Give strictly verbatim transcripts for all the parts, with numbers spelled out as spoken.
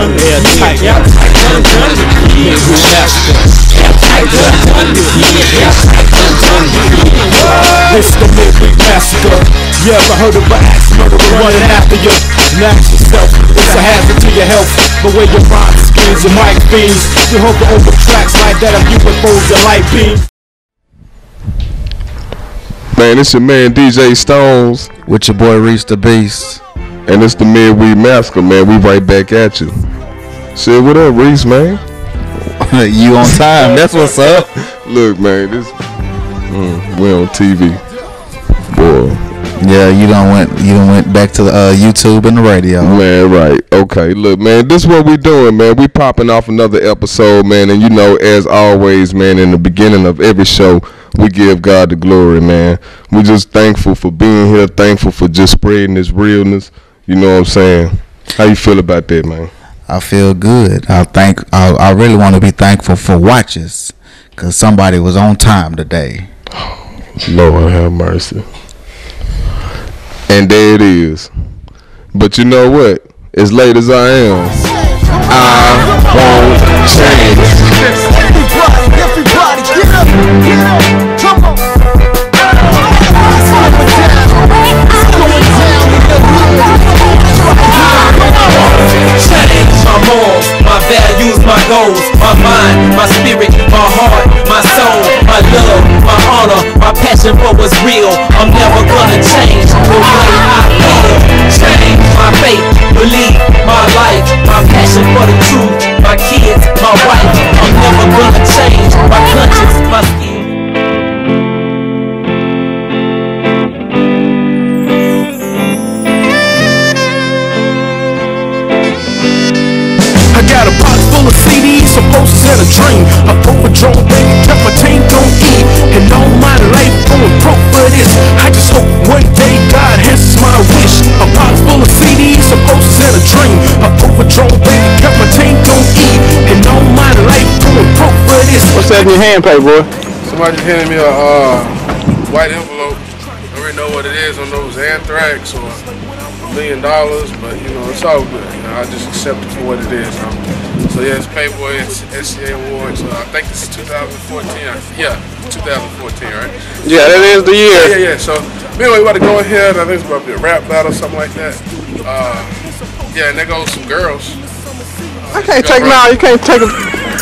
Airtight, MidWeekMassacre. It's the MidWeekMassacre. You ever heard of an axe murderer running after you? And ask yourself, it's a hazard to your health. But where your rhyme schemes, your mic beams, you hover over tracks like that of U F Os and light beams. Man, it's your man D J Stones with your boy Reach the Beast, and it's the MidWeekMassacre, man. We right back at you. Shit, what up, Reese, man? You on time? That's what's up. Look, man, this mm, we on T V, boy. Yeah, you done went you done went back to the uh, YouTube and the radio. Man, right. Okay, look, man, this is what we doing, man. We popping off another episode, man, and you know, as always, man, in the beginning of every show, we give God the glory, man. We just thankful for being here, thankful for just spreading this realness. You know what I'm saying? How you feel about that, man? I feel good. I think I, I really want to be thankful for watches, cause somebody was on time today. Lord have mercy. And there it is. But you know what? As late as I am, I won't change. Everybody, everybody, get up, get up, come on. It's going down, it's going down in the hood. Change my morals, my values, my goals, my mind, my spirit, my heart, my soul, my love, my honor, my passion for what's real. I'm never gonna change the way I feel. Change my faith, believe my life, my passion for the truth, my kids, my wife. I'm never gonna change my conscience, my skill. I got a box full of C Ds, some posters and a dream. I overdrove, baby, kept my team don't eat. And all my life going broke for this. I just hope one day God answers my wish. A box full of C Ds, some posters and a dream. I overdrove, baby, kept my team don't eat. And all my life going broke for this. What's that in your hand, PayBoy? Somebody just handed me a uh, white envelope. I already know what it is. I don't know if it's anthrax or a million dollars, but you know, it's all good. You know, I just accept it for what it is. Um, so yeah, it's PayBoy, it's S C A Awards. Uh, I think this is two thousand fourteen. Yeah, two thousand fourteen, right? Yeah, that is the year. Yeah, yeah, yeah. So anyway, we about to go ahead. I think it's about to be a rap battle or something like that. Uh, yeah, and there goes some girls. I can't take them out. You can't take them.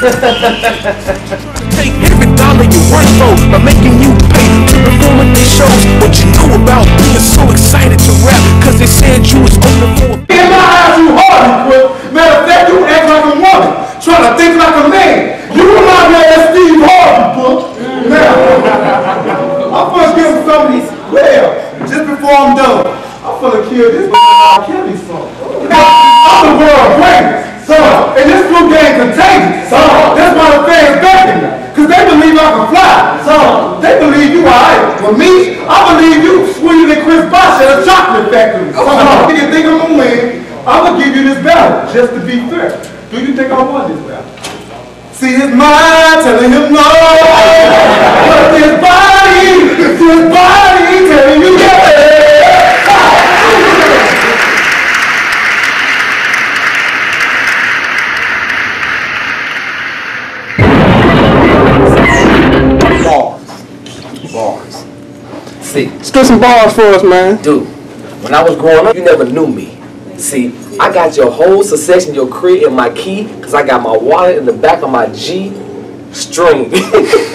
Take every dollar you work for by making you pay to perform at these shows. What you know about being so excited to rap, cause they said you was open for a In my eyes, you hard, quick. Matter of fact, you act like a woman, trying to think like a man. You remind me of that Steve Harvey book. Now, I'm gonna give him some of these. Well, just before I'm done, I'm gonna kill this I'll kill these songs. I'm the world greatest. So, and this blue game contagious. So, that's why the fans backing me. Cause they believe I can fly. So, they believe you alright. For me, I believe you sweeter than Chris Bosh at a chocolate factory. So, if you think I'm gonna win, I'm gonna give you this battle, just to be fair. Do you think I won this battle? See his mind telling him no. But his body, his body telling you yes. Bars. See, Spit some bars for us, man. dude, when I was growing up, you never knew me. See, I got your whole succession, your career in my key, because I got my wallet in the back of my G string. Can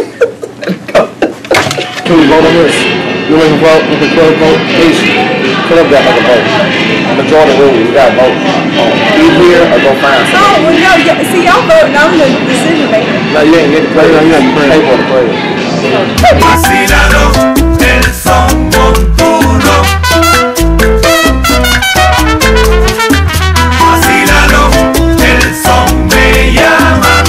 we vote on this? You want to vote? You can close vote? Please. Put up that other vote. Majority rule, you got to vote. Be here or go find No, well, no, y- see, y'all voting, I'm the decision maker. No, you ain't get to play. No, you have to pay for the play. Vacílalo, el son montuno. Vacílalo, el son me llama.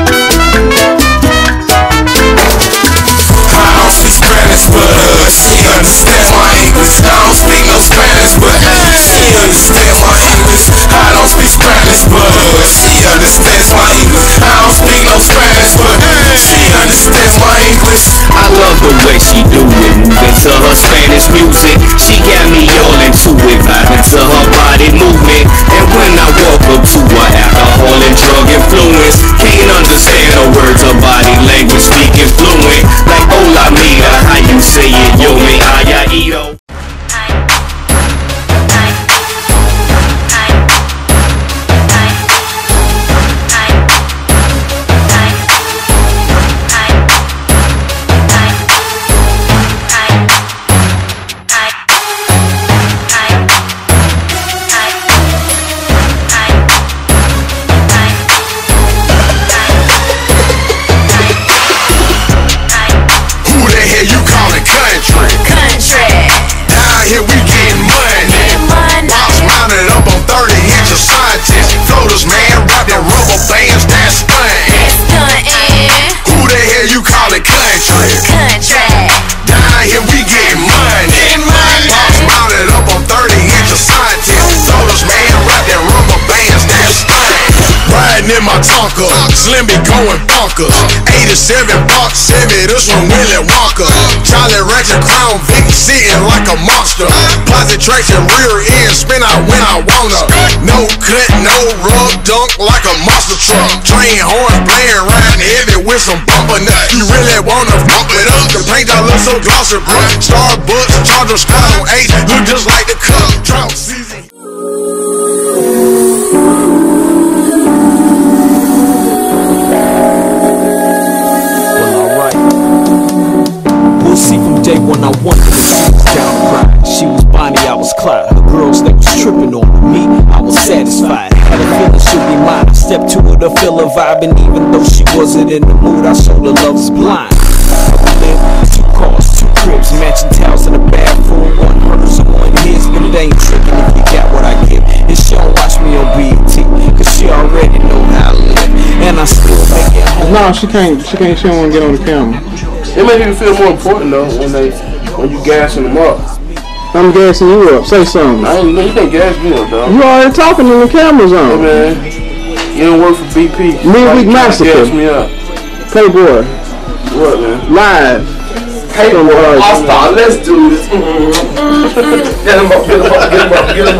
I don't speak Spanish, but uh, she understands my English. I don't speak no Spanish, but uh, she understands my English. I don't speak Spanish, but uh, she understands my English. I don't speak no Spanish, but uh, she understands my English. I love the way she do it, moving to her Spanish music. She got me all into it, vibing to her body movement. And when I walk up to her after in my Tonka. Slim be going bonkers. eighty-seven box Chevy, this one Willy Wonka. Charlie Ratchet Crown Vic sitting like a monster. Posit traction, rear end, spin out when I wanna. No cut, no rub, dunk like a monster truck. Train horn playing riding heavy with some bumper nuts. You really wanna bump it up? The paint I look so glossy, bro. Starbucks, Charger Squad on eight, look just like the cup. Drought season. We'll see from day one. I wondered if she was down to ride. She was Bonnie, I was Clyde. Her girls, they was tripping on me. I was satisfied. Had a feeling she'd be mine. I stepped to her to feel her vibe, and even though she wasn't in the mood, I showed her love's blind. We lived two cars, two cribs, matching towels in the bathroom. One hers and one his, but it ain't tricking if you got what I give. And she don't watch me on B E T, cause she already know how I live. And I still make it home. No, she can't. She can't. She don't want to get on the camera. It make people feel more important though when they when you gassing them up. I'm gassing you up. Say something. I ain't. You can't gas me up, dog. You already talking and the camera's on. Hey, man, you don't work for B P. MidWeekMassacre. Gas me up. PayBoy. What, man? Live. PayBoy. I'll start. Let's do this. Get him up. Get him up. Get him up. Get him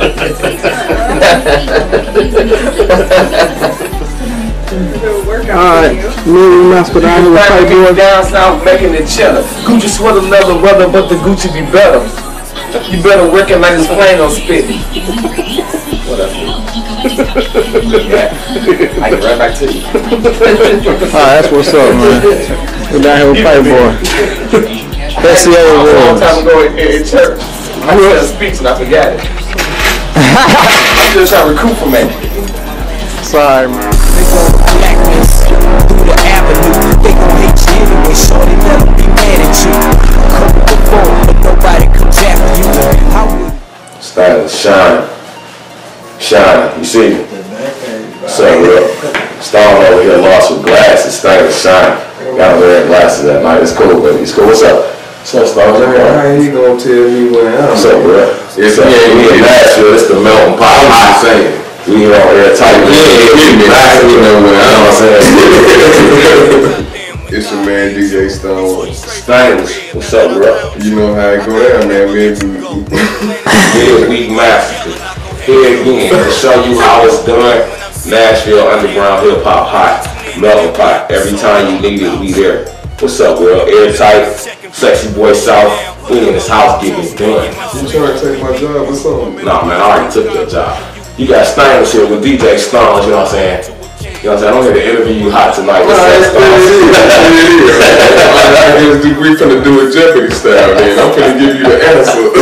up. Alright, MidWeekMassacre down here with PayBoy. Down south making the cheddar. Gucci sweater leather brother, but the Gucci be better. You better recognize his plane on spit. What up, yeah, I can right back to you. Alright, that's what's up, man. We're down here with PayBoy. That's the old world. A long time ago in, in church, I said a speech and I forgot it. I'm just trying to recoup from it. Sorry, man. Blackness through the avenue. They gon' hate you anyway, so they never be mad at you. Couple before, but nobody comes after you. How would Style shine. Shine. You see me? So real. Stone over here lost with glasses. Style shine. Got him wearing glasses that night. It's cool, baby. It's cool. What's up? What's up, Stone? How you gonna tell me when I'm? What's up, bro? It's we in Nashville. It's the melting pot. I'm just saying. We here on air tight. We know what I'm saying. It's your man D J Stone. Stylish. What's up, bro? You know how it go down, man. MidWeekMassacre. Here again to show you how it's done. Nashville underground hip hop hot. Melting pot. Every time you need it, we there. What's up, bro? Airtight. Sexy boy South. We in this house getting it done. You trying to take my job or something? Nah, man. I already took your job. You got Stylish here with D J Stones, you know what I'm saying? You know what I'm saying? I don't have to interview you hot tonight. Well, that's what it is. I guess we finna do a Jeopardy style, man. I'm finna give you the answer.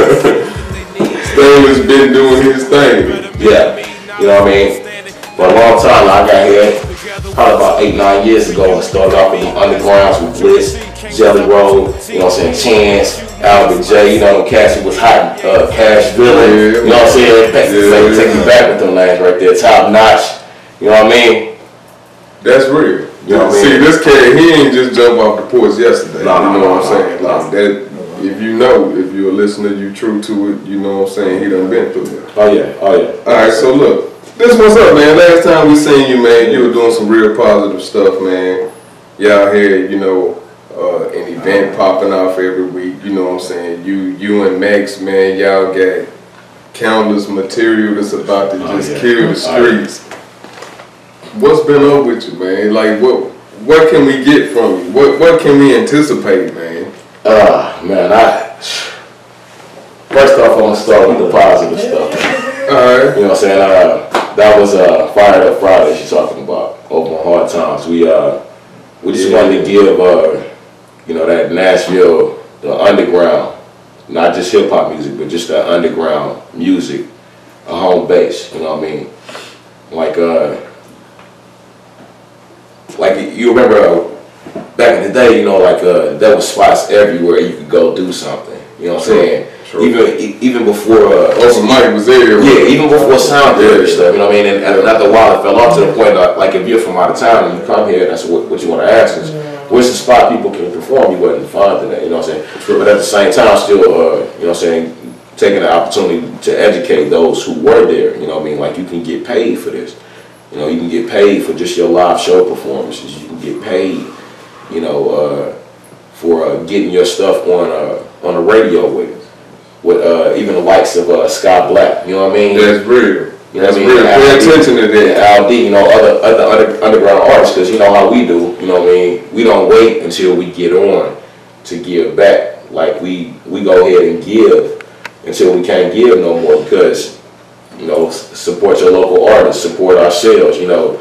Stone has been doing his thing. Yeah, you know what I mean? For a long time, I got here probably about eight, nine years ago and started off with the undergrounds with Bliss, Jelly Roll, you know what I'm saying? Chance, Albert J, you know, Cassie was hot, uh, Cash Villain, yeah, you know what I'm saying? Take, yeah, take you back with them lanes right there, top notch, you know what I mean? That's real. You know what I mean? See, this cat, he ain't just jump off the porch yesterday, no, you know no, what I'm no, saying? No. Like that, if you know, if you're a listener, you true to it, you know what I'm saying? He done been through it. Oh yeah, oh yeah. Alright, so look, this what's up, man. Last time we seen you, man, you were doing some real positive stuff, man. Y'all here, you know, Uh, an event popping off every week, you know what I'm saying? You you and Max, man, y'all got countless material that's about to just oh, yeah. kill the streets. Oh, yeah. What's been up with you, man? Like, what what can we get from you? What what can we anticipate, man? Uh, man, I first off, I want to start with the positive stuff. All right. You know what I'm saying? Uh, that was uh, Fired Up Friday she's talking about, over on Hard Times. We uh, we just yeah. wanted to give uh. you know, that Nashville, the underground, not just hip hop music, but just that underground music, a home base, you know what I mean? Like, uh, like you remember uh, back in the day, you know, like uh, there was spots everywhere you could go do something, you know what I'm saying? True. Even even before uh, Open Mic was there. Yeah, even before sound theory yeah. stuff, you know what I mean? And, and after a while, it fell off to the point that, like, if you're from out of town and you come here, that's what, what you want to ask is, where's the spot people can perform? You wasn't finding that, you know what I'm saying? True. But at the same time, still, uh, you know what I'm saying, taking the opportunity to educate those who were there, you know what I mean? Like, you can get paid for this. You know, you can get paid for just your live show performances. You can get paid, you know, uh, for uh, getting your stuff on uh, on the radio with with uh, even the likes of uh, Sky Black. You know what I mean? That's real. You know That's what I mean? real. Pay attention to that. Al D, you know, other other under, underground artists, because you know how we do. You know what I mean? We don't wait until we get on to give back. Like we we go ahead and give until we can't give no more, because you know, support your local artists, support ourselves. You know,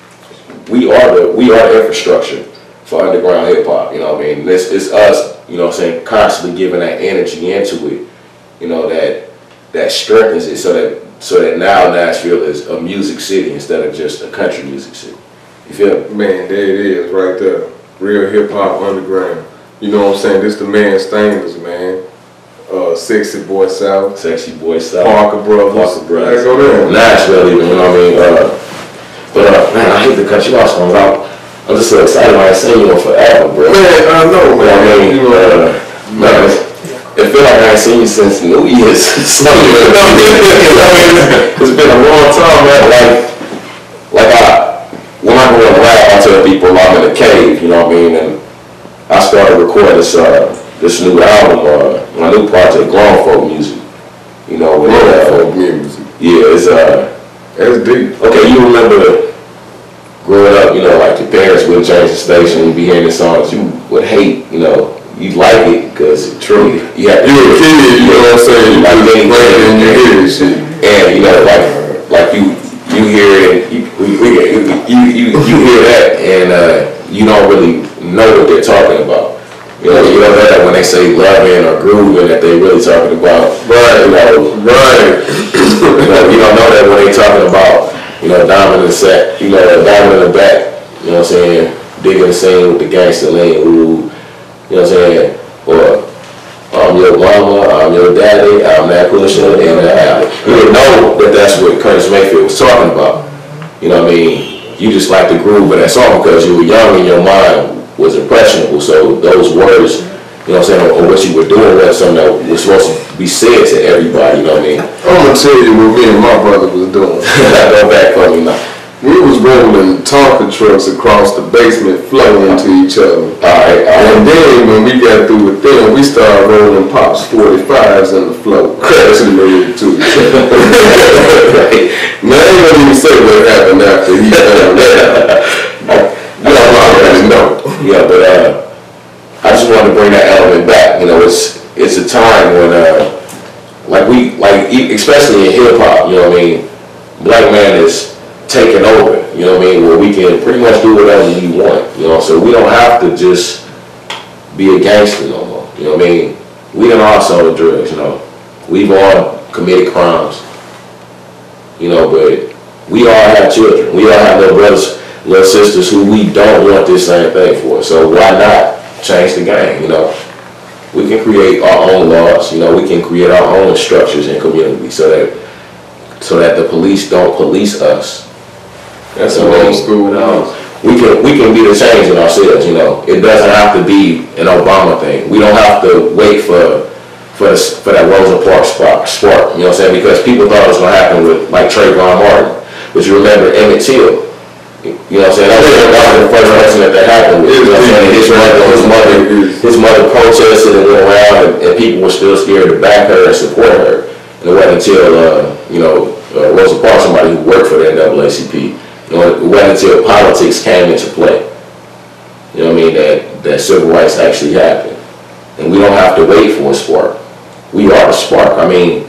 we are the we are the infrastructure for underground hip hop. You know what I mean? It's it's us. You know what I'm saying? Constantly giving that energy into it. You know, that that strengthens it, so that. So that now Nashville is a music city instead of just a country music city. You feel me? Man, there it is right there. Real hip hop underground. You know what I'm saying? This the man Stainless, man. Uh, Sexy Boy South. Sexy Boy South. Parker Brothers. Parker Brothers. Go there. Nashville even, you know what I mean? Uh, but uh, man, I hate to cut you off, so I'm, I'm just so excited. I ain't seen you in forever, bro. Man, I know, man. You know what I mean? You know, uh, man, it feels like I ain't seen you since New Year's. So, you know what I mean? It's been a long time, man. Like, like I, when I go on rap, I tell people I'm in a cave, you know what I mean? And I started recording this uh, this new album, uh, my new project, Grown Folk Music. You know, with Grown uh, Folk Music. Yeah, it's uh, that's deep. Okay, you remember growing up, you know, like your parents would change the station, you'd be hearing the songs you would hate, you know. You like it because truly, you have, you're a kid, you know what I'm saying? You like just playing and you hear this shit. And you know, like like you you hear it, you you you, you, you hear that, and uh, you don't really know what they're talking about. You know, you know that when they say loving or grooving, that they really talking about. Right. You know, right. You know, you don't know that when they talking about, you know, diamond in the sack, you know, diamond in the back. You know what I'm saying? Digging the scene with the gangster lean. Ooh. You know what I'm saying? Or I'm your mama, I'm your daddy, I'm that pusher, and uh, you didn't know that that's what Curtis Mayfield was talking about. You know what I mean? You just like the groove of that song because you were young and your mind was impressionable. So those words, you know what I'm saying, or, or what you were doing was something that was supposed to be said to everybody. You know what I mean? I'm gonna tell you what me and my brother was doing. Go back for me now. We was rolling Tonka trucks across the basement, flow into each other. All right, all right. And then when we got through with them, we started rolling Pops forty-fives in the flow, crashing them to each other. Man, I ain't gonna even say what happened after he found that. You know, I already know. Yeah, but uh, I just wanted to bring that element back. You know, it's it's a time when, uh, like we, like especially in hip hop, you know what I mean, black man is taking over, you know what I mean, where we can pretty much do whatever we want, you know, so we don't have to just be a gangster no more, you know what I mean. We done all sold drugs, you know, we've all committed crimes, you know, but we all have children, we all have little brothers, little sisters who we don't want this same thing for, so why not change the game, you know. We can create our own laws, you know, we can create our own structures and community so that so that the police don't police us. That's an old school. Um, we can we can be the change in ourselves, you know. It doesn't have to be an Obama thing. We don't have to wait for for the, for that Rosa Parks spark, spark, you know what I'm saying? Because people thought it was gonna happen with like Trayvon Martin. But you remember Emmett Till. You know what I'm saying? That was, that was the first person that that happened with. You know what I'm saying? His mother, his mother, his mother protested and went around, and, and people were still scared to back her and support her. And it wasn't until uh, you know uh, Rosa Parks, somebody who worked for the N double A C P. You know, it wasn't until politics came into play, you know what I mean, that, that civil rights actually happened. And we don't have to wait for a spark. We are the spark. I mean,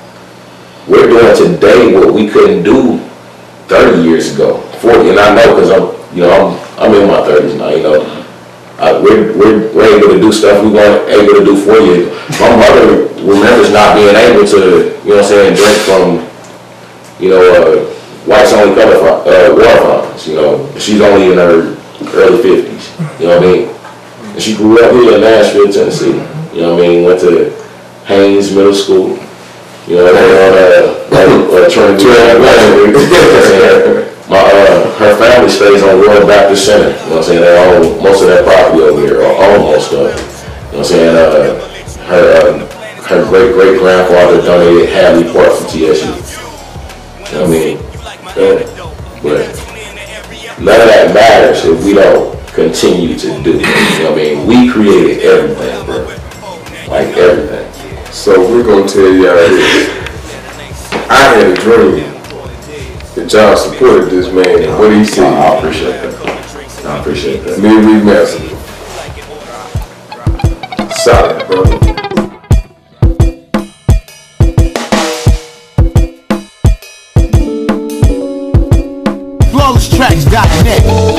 we're doing today what we couldn't do thirty years ago, forty, and I know because I'm, you know, I'm, I'm in my thirties now, you know. Uh, we're, we're, we're able to do stuff we weren't able to do four years ago. My mother remembers not being able to, you know what I'm saying, drink from, you know, uh, whites only color uh, water fountains, you know. She's only in her early fifties, you know what I mean? And she grew up here in Nashville, Tennessee, you know what I mean? Went to Haynes Middle School, you know, on uh, uh, Trinity. My, uh, her family stays on World Baptist Center, you know what I'm saying? They own most of that property over here, or almost of it, you know what I'm saying? Uh, her uh, her great-great-grandfather donated Hadley Park for T S U, you know what I mean? Yeah. But none of that matters if we don't continue to do it. You know what I mean? We created everything, bro. Like everything. So we're gonna tell y'all this. I had a dream that y'all supported this man and what he said. I appreciate that. I appreciate that. MidWeekMassacre. Solid, brother. flawless tracks dot net.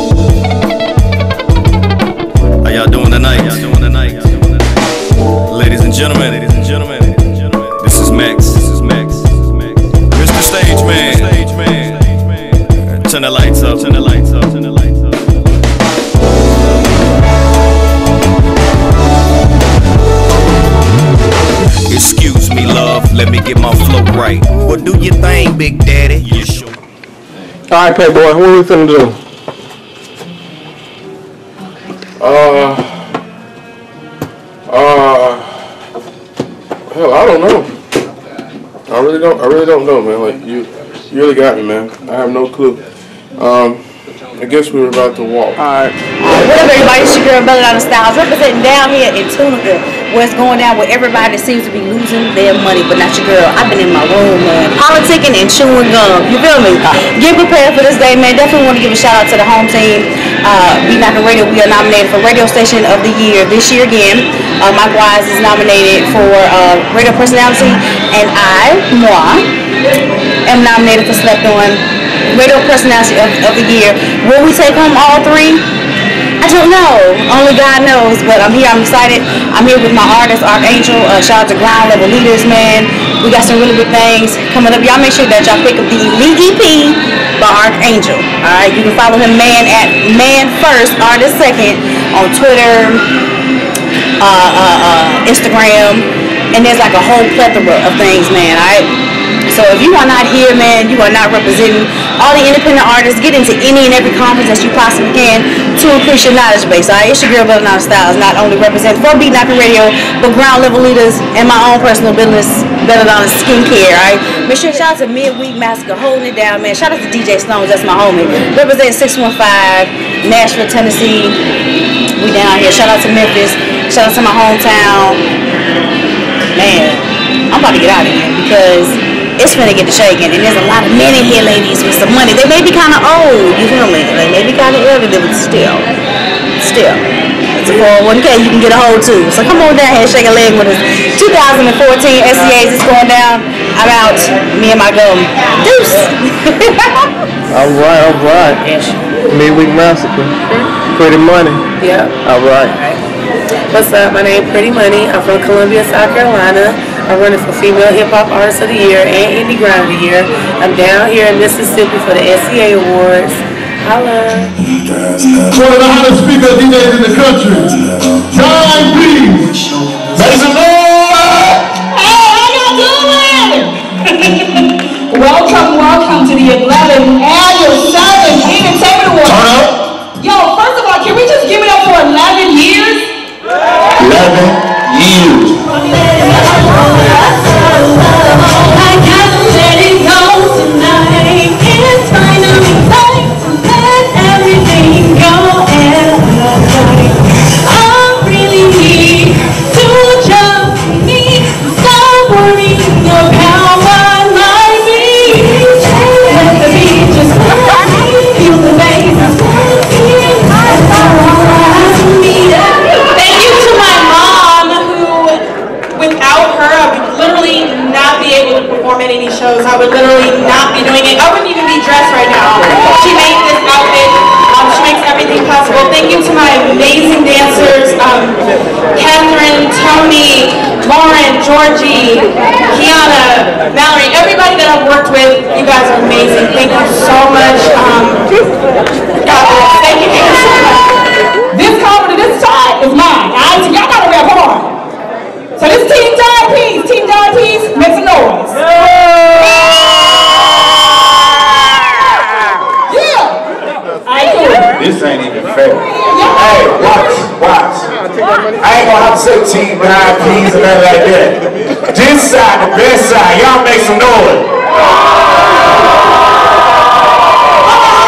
How y'all doing tonight? Y'all doing tonight? Ladies and gentlemen, ladies and gentlemen, this is Max. This is Max. Mister Stage Man. Stage Man. Turn the lights up. Turn the lights up. Turn the lights up. Excuse me, love. Let me get my flow right. What do you think, Big Daddy? You sure? All right, PayBoy, what are we finna do? Uh, uh, hell, I don't know. I really don't. I really don't know, man. Like you, you really got me, man. I have no clue. Um, I guess we were about to walk. All right. What up, everybody? It's your girl, Belladonna Styles, representing down here in Tunica, where it's going down with everybody that seems to be losing their money, but not your girl. I've been in my room, man, politicking and chewing gum. You feel me? Get prepared for this day, man. Definitely want to give a shout out to the home team. Uh, MidWeekMassacre Radio, we are nominated for Radio Station of the Year this year again. Uh, Mike Wise is nominated for uh, Radio Personality, and I, moi, am nominated for Slept On Radio Personality of, of the Year. Will we take home all three? I don't know. Only God knows. But I'm here. I'm excited. I'm here with my artist, Archangel. Uh, shout out to Ground Level Leaders, man. We got some really good things coming up. Y'all make sure that y'all pick up the Elite E P by Archangel. All right. You can follow him, man, at Man First, Artist Second on Twitter, uh, uh, uh, Instagram, and there's like a whole plethora of things, man. All right. So if you are not here, man, you are not representing all the independent artists. Get into any and every conference that you possibly can to increase your knowledge base. All right, it's your girl Belladonna Styles, not only representing for MidWeekMassacre Radio, but Ground Level Leaders and my own personal business, Belladonna Skincare. All right, make sure shout out to MidWeekMassacre holding it down, man. Shout out to D J Stones, that's my homie. Representing six one five, Nashville, Tennessee. We down here. Shout out to Memphis. Shout out to my hometown. Man, I'm about to get out of here because it's finna get to shaking, and there's a lot of men in here, ladies, with some money. They may be kind of old, you feel me? They may be kind of elderly, but still, still, it's a four oh one K you can get a hold too. So come on down here and shake a leg with us. two thousand fourteen S C As is going down. I'm out. Me and my gum. Deuce. All right, all right. MidWeekMassacre. Pretty Money. Yep. All right. What's up? My name is Pretty Money. I'm from Columbia, South Carolina. I'm running for Female Hip Hop Artist of the Year and Indie Grind of the Year. I'm down here in Mississippi for the S C A Awards. Holla. One of the hottest female D Js in the country. Time B. Ladies and Lord. Hey, how y'all doing? Welcome, welcome to the eleventh Annual Southern Entertainment Awards. Turn up. Yo, first of all, can we just give it up for eleven years? eleven years. I gotta let it go tonight. It's finally time to let everything go and right. I really need to just need to stop worrying about what might be. Let the beat just feel the bass. Thank you to my mom, who without her I would literally not be able to perform at any shows. I would literally not be doing it. I wouldn't even be dressed right now. She made this outfit. Um, she makes everything possible. Thank you to my amazing dancers, um, Catherine, Tony, Lauren, Georgie, Kiana, Mallory, everybody that I've worked with. You guys are amazing. Thank you so much. Um, God bless. Thank you, thank you so much. This comment to this side is mine. Alright, so y'all gotta rap hard. So this Team John Peace, Team John Peace, make some noise. Yeah. Alright, cool. This ain't even fair. Hey, watch, watch. I ain't gonna have to say Team John Peace or nothing like that. This side, the best side, y'all make some noise.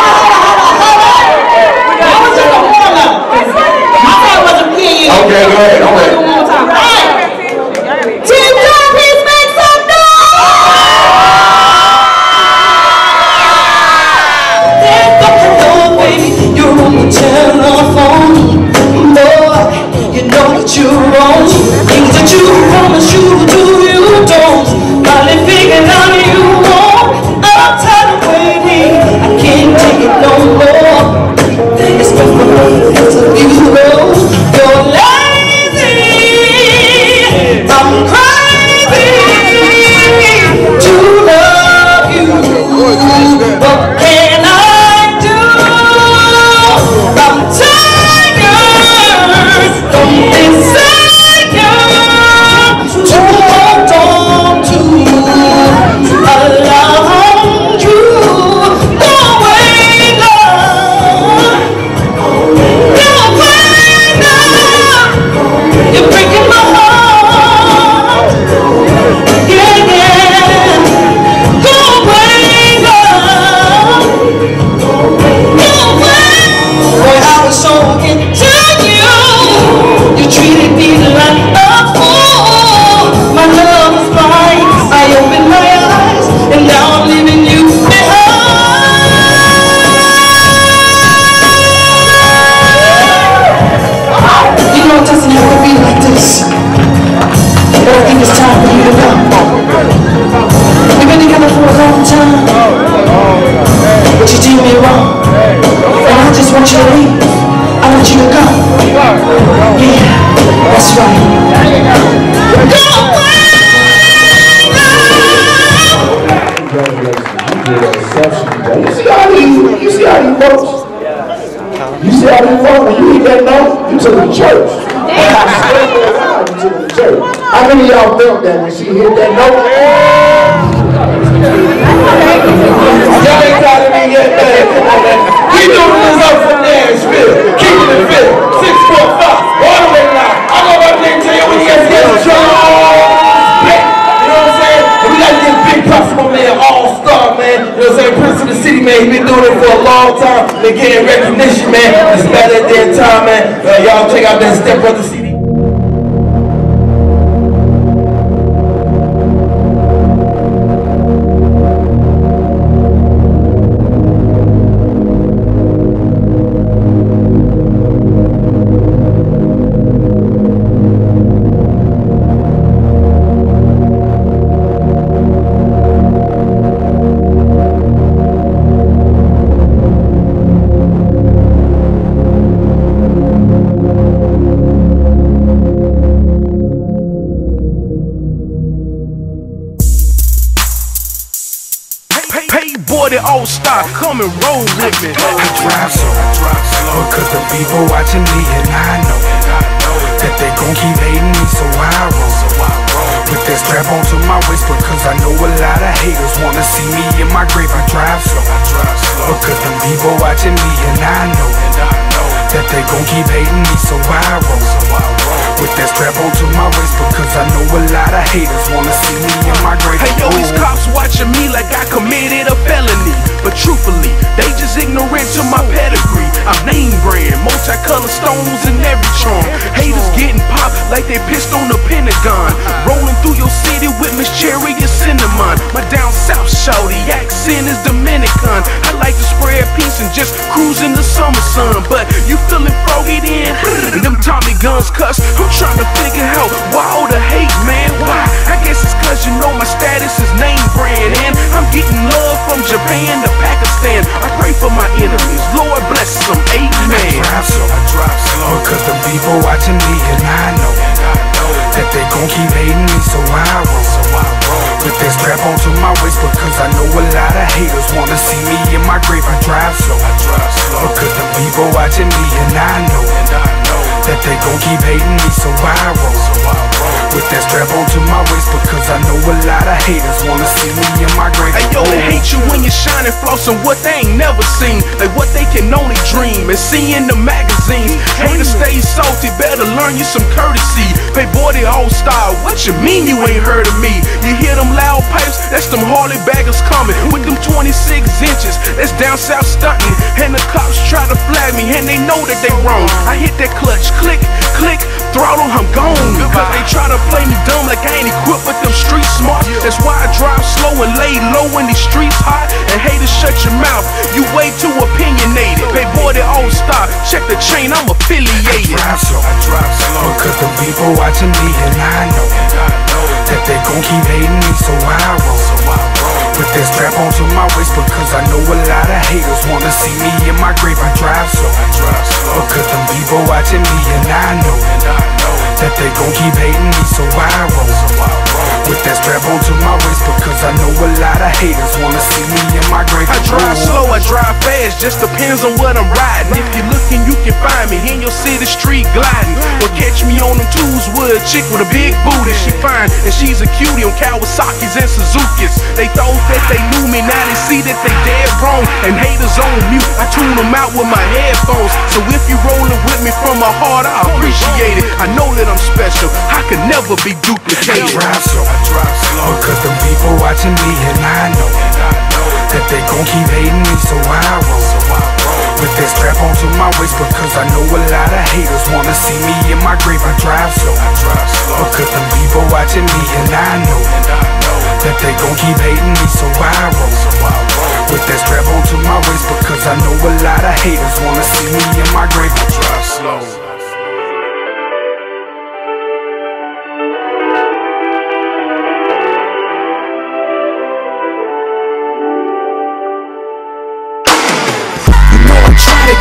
want you to leave. I want you to go. Yeah, that's right. Go away! You see how these, you see how these folks, you see how these folks, when you eat that note, you took them to church. You took them to church. How many of y'all felt that when she hit that note? Y'all ain't got it in yet, man. We doing this up for Nashville. Keeping it fit. six four five. All the way now. I go up there and tell you when you guys get the show. Big props to my man, All-Star, man. You know what I'm saying? Prince of the City, man. He been doing it for a long time. Been getting recognition, man. It's better than time, man. Uh, y'all check out that Step Brother C D. PayBoy, the all-star, come and roll with me. I drive so, I drive slow, cause the people watching me and I know that they gon' keep hating me, so I roll. With that strap onto my waist, because I know a lot of haters wanna see me in my grave. I drive slow, I drive slow, because the people watching me and I know that they gon' keep hating me, so I roll. With that strap onto my waist, because I know a lot of haters wanna see me in my grave. Hey yo, these cops watching me like I committed a felony, but truthfully, they just ignorant to my pedigree. I'm name brand, multicolored stones in every charm. Haters getting popped like they pissed on the Pentagon. Rolling through your city with Miss Cherry and Cinnamon. My down south shawty accent is Dominican. I like to spread peace and just cruise in the summer sun, but you feeling froggy then? Them Tommy guns cuss. I'm trying to figure out why all the hate, man. Why? I guess it's cause you know my status is name brand, and I'm getting love from Japan to Pakistan. I pray for my enemies, Lord bless them, amen. I drive slow, I drive slow, cause the people watching me and I know that they gon' keep hating me, so I roll. With that strap onto my waist, because I know a lot of haters wanna see me in my grave. I drive slow, I drive slow, cause the people watching me and I know that they gon' keep hating me, so I roll. With that strap onto my waist, because I know a lot of haters wanna see me in my grave. Hey yo, they hate you when you're shining, flossing what they ain't never seen, like what they can only dream and see in the magazines. Haters stay salty, better learn you some courtesy. PayBoy, the all-star, what you mean you ain't heard of me? You hear them loud pipes? That's them Harley baggers coming with them twenty-six inches. That's down south stunting, and the cops try to flag me, and they know that they wrong. I hit that clutch, click, click, throttle, I'm gone. Cause they try to play me dumb like I ain't equipped with them street smarts. That's why I drive slow and lay low when these streets hot. And haters, shut your mouth, you way too opinionated. PayBoy, the all-star, check the chain, I'm affiliated. I drive slow, I drive slow, cause the people watching me and I know that they gon' keep hating me, so I roll. With that strap onto my waist, because I know a lot of haters wanna see me in my grave. I drive slow, I drive slow, cause the people watching me and I know that they gon' keep hating me, so I roll. With that strap onto my waist, because I know a lot of haters wanna see me in my grave. I drive slow, I drive fast, just depends on what I'm riding. If you're looking, you can find me in your city street gliding. Or catch me on them tools with a chick with a big booty. She fine, and she's a cutie on Kawasaki's and Suzuki's. They thought that they knew me, now they see that they dead wrong. And haters on mute, I tune them out with my headphones. So if you rolling with me from my heart, I appreciate it. I know that I'm special, I could never be duplicated. I drive slow, I drive slow, cause the people watching me and I know that they gon' keep hating me, so I roll. With that strap onto my waist, because I know a lot of haters wanna see me in my grave. I drive slow, I drive slow, cause the people watching me and I know that they gon' keep hating me, so I roll. With that strap onto my waist, because I know a lot of haters wanna see me in my grave. I drive slow.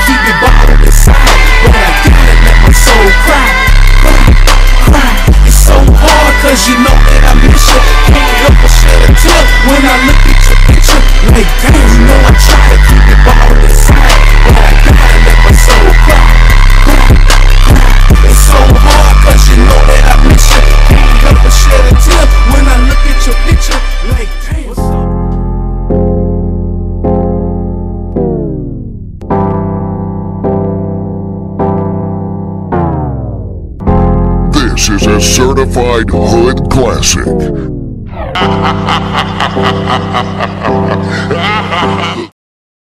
keep it bottled inside, but I gotta let my soul cry, cry, cry. It's so hard cause you know that I miss you. Can't help but shed a tear when I look at your picture. Like damn, you know I try to keep it bottled inside, but I gotta let my soul cry, cry, cry. It's so hard cause you know that I miss you. Can't help but shed a tear when I look at your picture. Like damn, what's up? This is a certified hood classic.